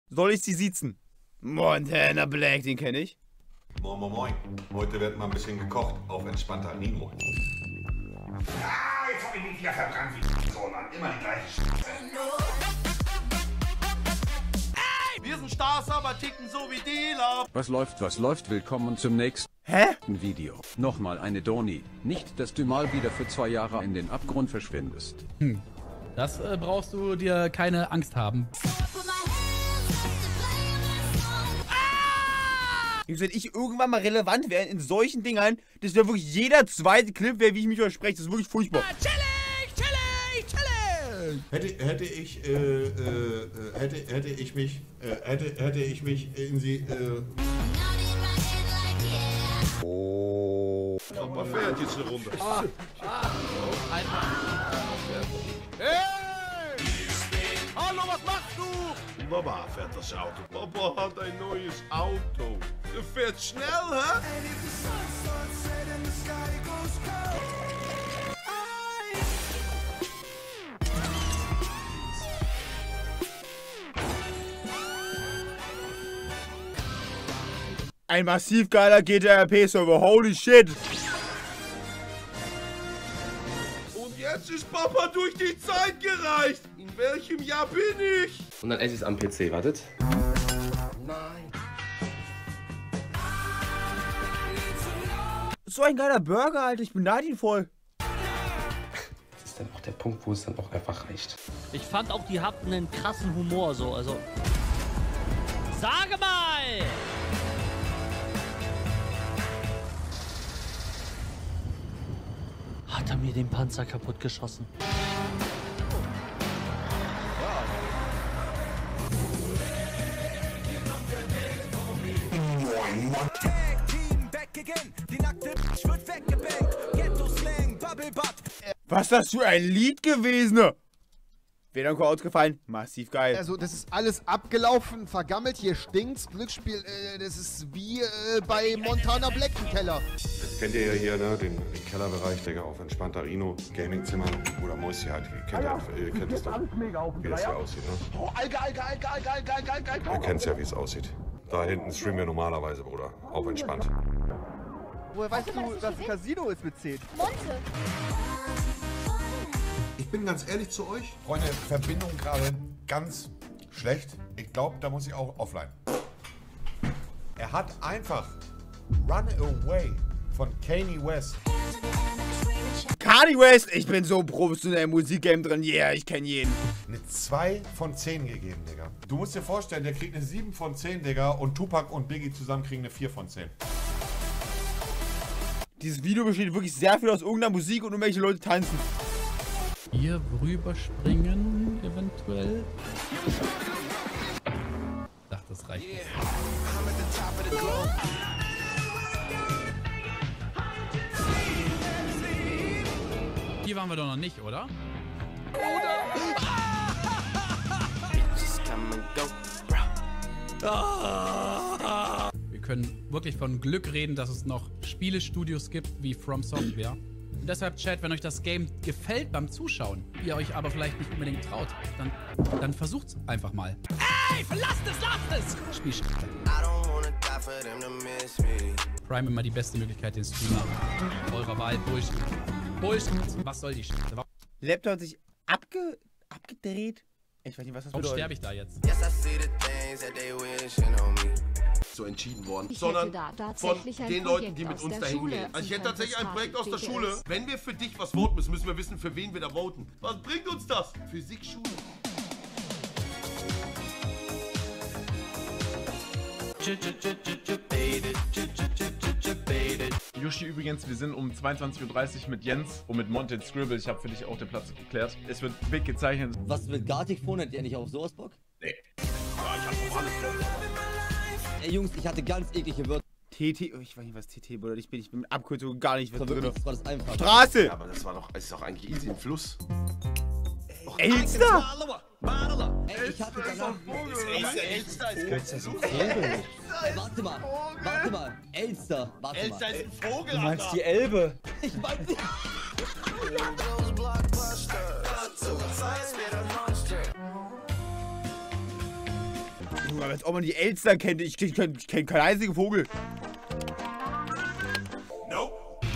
Soll ich sie siezen? Montana Black, den kenne ich. Moin, moin, moin. Heute wird mal ein bisschen gekocht auf entspannter Rino. Ah, jetzt hab ich mich wieder verbrannt wie so, Mann. Immer die gleiche Scheiße. Wir sind Stars, aber ticken so wie Dealer. Was läuft? Willkommen zum nächsten Video. Nochmal eine Doni. Nicht, dass du mal wieder für 2 Jahre in den Abgrund verschwindest. Das brauchst du dir keine Angst haben. Wenn ich irgendwann mal relevant wäre in solchen Dingern, das wäre wirklich jeder zweite Clip, wie ich mich verspreche. Das ist wirklich furchtbar. Challenge! Hätte ich mich in sie, Oh. Papa fährt jetzt eine Runde. Hey! Hallo, was machst du? Papa fährt das Auto. Papa hat ein neues Auto. Er fährt schnell, hä? Ein massiv geiler GTA-RP-Server, holy shit! Und jetzt ist Papa durch die Zeit gereist. In welchem Jahr bin ich? Und dann esse ich es am PC, wartet. Nein. So ein geiler Burger, Alter, ich beneide ihn voll. Das ist dann auch der Punkt, wo es dann auch einfach reicht. Ich fand auch, die hatten einen krassen Humor, so, also... Sage mal! Hat er mir den Panzer kaputt geschossen? Was ist das für ein Lied gewesen? Wäre dann ausgefallen. Massiv geil. Also das ist alles abgelaufen, vergammelt, hier stinkt's. Glücksspiel, das ist wie bei Montana Black im Keller. Das kennt ihr ja hier, ne? Den Kellerbereich, Digga, auf entspannter Rino, Gamingzimmer oder Mäuschen halt. Ihr kennt das doch, wie das hier aussieht, ne? Oh, Alter. Ihr kennt's ja, wie es aussieht. Da hinten streamen wir normalerweise, Bruder. Auf entspannt. Woher weißt du, dass das Casino ist mit 10? Monte. Ich bin ganz ehrlich zu euch. Freunde, Verbindung gerade ganz schlecht. Ich glaube, da muss ich auch offline. Er hat einfach Run Away von Kanye West. Kanye West, ich bin so professionell im Musikgame drin. Yeah, ich kenne jeden. Eine 2 von 10 gegeben, Digga. Du musst dir vorstellen, der kriegt eine 7 von 10, Digga. Und Tupac und Biggie zusammen kriegen eine 4 von 10. Dieses Video besteht wirklich sehr viel aus irgendeiner Musik und irgendwelche Leute tanzen. Hier rüberspringen, eventuell. Ich dachte, das reicht. Hier waren wir doch noch nicht, oder? Wir können wirklich von Glück reden, dass es noch Spielestudios gibt wie From Software. Und deshalb, Chat, wenn euch das Game gefällt beim Zuschauen, ihr euch aber vielleicht nicht unbedingt traut, dann versucht's einfach mal. Ey, verlasst es! Spiel Prime immer die beste Möglichkeit, den Streamer eurer Wahl Bullshit. Was soll die Scheiße? Laptop hat sich abgedreht. Ich weiß nicht, was das Warum bedeutet. sterbe ich da jetzt? So entschieden worden, sondern von den Leuten, die mit uns dahin gehen. Also ich hätte tatsächlich ein Projekt aus der Schule. Wenn wir für dich was voten müssen wir wissen, für wen wir da voten. Was bringt uns das? Physikschule. Yoshi, übrigens, wir sind um 22:30 Uhr mit Jens und mit Monte Scribble. Ich habe für dich auch den Platz geklärt. Es wird big gezeichnet. Was mit Gartic Phone? Hat ihr nicht auf sowas Bock? Nee. Ja, ich hab doch alles Bock. Ey Jungs, ich hatte ganz eklige Wörter. TT, oh, ich weiß nicht, was TT bedeutet. Ich bin mit Abkürzung gar nicht drin. Das war das einfach. Straße! Ja, aber das ist doch eigentlich easy im Fluss. Elster! Ey, ich hatte danach... Elster ist ein Vogel. Warte mal. Elster. Elster ist ein Vogel, Du meinst die Elbe? Ich mein nicht. Junge, als ob man die Elster kennt. Ich kenn keinen einzigen Vogel. No.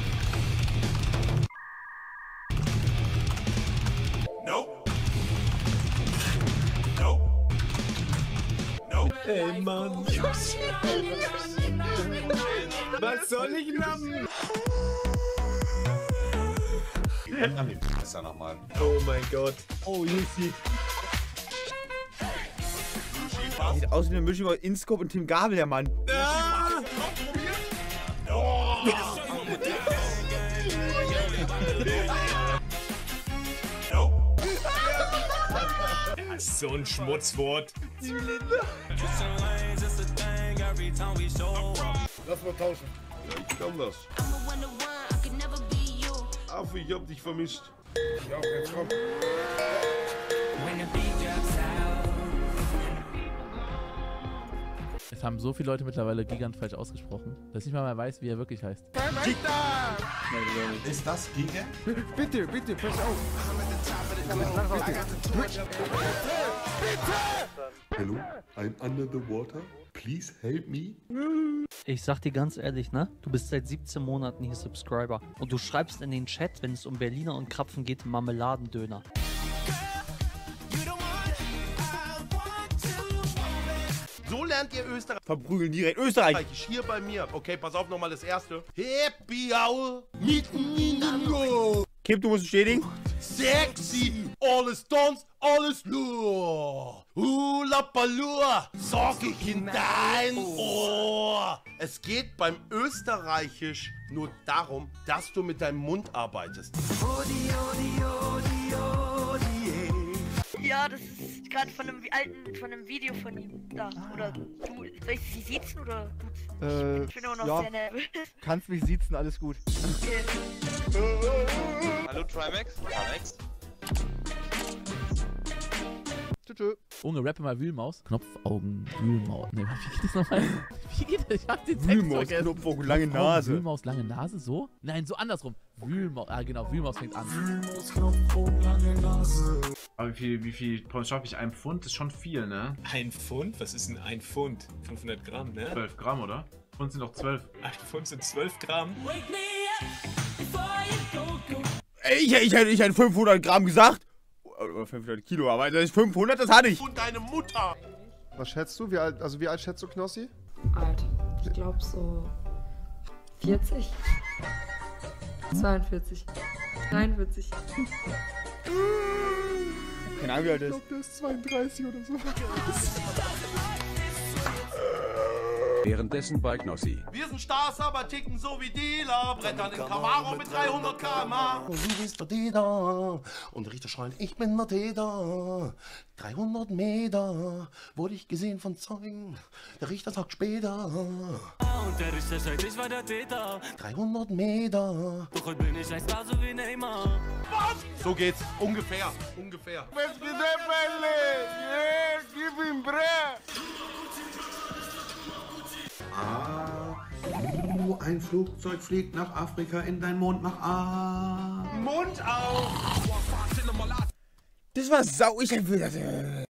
No. No. No. Ey, Mann. Was soll ich machen? An den Messer nochmal. Oh mein Gott. Oh, Jussi. Sieht aus wie eine Mischung aus Inscope und Tim Gabel, der Mann. Ah! So ein Schmutzwort. Lass mal tauschen. Ja, ich kann das. Affe, ich hab dich vermisst. Ja, jetzt komm. Es haben so viele Leute mittlerweile Gigant falsch ausgesprochen, dass ich nicht mal mehr weiß, wie er wirklich heißt. Ist das Giga? Bitte, bitte, pass auf. Hello, I'm under the water. Please help me. Ich sag dir ganz ehrlich, ne? Du bist seit 17 Monaten hier Subscriber. Und du schreibst in den Chat, wenn es um Berliner und Krapfen geht, Marmeladendöner. So lernt ihr Österreich. Verprügeln direkt Österreich. Hier bei mir. Okay, pass auf nochmal das erste. Happy Hour. Mitten in den Go. Kim, du musst bestätigen. Sexy. Alles Tanz, alles nur. Hula Palua. Sag ich in dein Ohr. Es geht beim Österreichisch nur darum, dass du mit deinem Mund arbeitest. Ja, das ist gerade von einem Video von ihm da. Oder du, soll ich sie siezen oder duzen? Ich bin immer noch ja. sehr nervös. Kannst mich siezen, alles gut. Okay. Hallo Trimax? Trimax? Tschö. Unge, rappe mal Wühlmaus. Knopfaugen, Wühlmaus. Ne, wie geht das nochmal? Wie geht das? Ich hab den Text Wühlmaus, vergessen. Knopfaugen, lange Nase. Wühlmaus, lange Nase, so? Nein, so andersrum. Wühlmaus, genau, Wühlmaus fängt an. Wühlmaus, Knopfaugen, lange Nase. Aber wie viel schaffe ich? 1 Pfund ist schon viel, ne? 1 Pfund? Was ist denn 1 Pfund? 500 Gramm, ne? 12 Gramm, oder? Pfund sind doch 12. 8 Pfund sind 12 Gramm. Ey, ich hätte 500 Gramm gesagt. Oder 500 Kilo, aber das ist 500, das hatte ich. Und deine Mutter. Was schätzt du? Wie alt schätzt du Knossi? Alt. Ich glaube so 40. 42. 43. Keine Ahnung, wie alt Ich ist. glaube, der ist 32 oder so. Währenddessen bei Knossi. Wir sind Stars, aber ticken so wie Dealer. Brettern in Camaro mit 300 km/h. Du bist der Täter. Und der Richter schreit, ich bin der Täter. 300 Meter wurde ich gesehen von Zeugen. Der Richter sagt später. Und der Richter sagt, ich war der Täter. 300 Meter. Doch heute bin ich ein Star, so wie Neymar. Was? So geht's. Ungefähr. Ungefähr. Ein Flugzeug fliegt nach Afrika in dein Mond, mach A. Mund auf! Das war sau. Ich will das.